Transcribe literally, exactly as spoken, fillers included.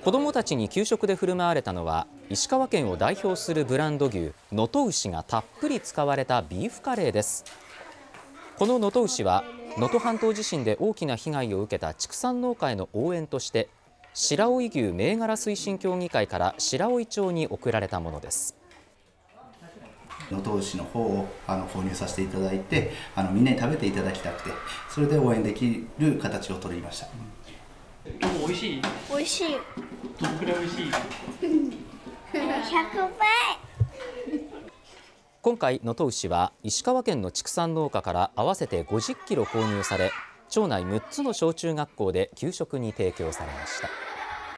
子どもたちに給食で振る舞われたのは、石川県を代表するブランド牛能登牛がたっぷり使われたビーフカレーです。この能登牛は能登半島地震で大きな被害を受けた畜産農家への応援として、白老牛銘柄推進協議会から白老町に贈られたものです。 能登牛の方をあの購入させていただいて、あのみんなに食べていただきたくて、それで応援できる形を取りました。 美味しい？ 美味しい。 どのくらい美味しい？ ひゃくばい。 今回能登牛は石川県の畜産農家から合わせてごじゅっキロ購入され、町内むっつの小中学校で給食に提供されました。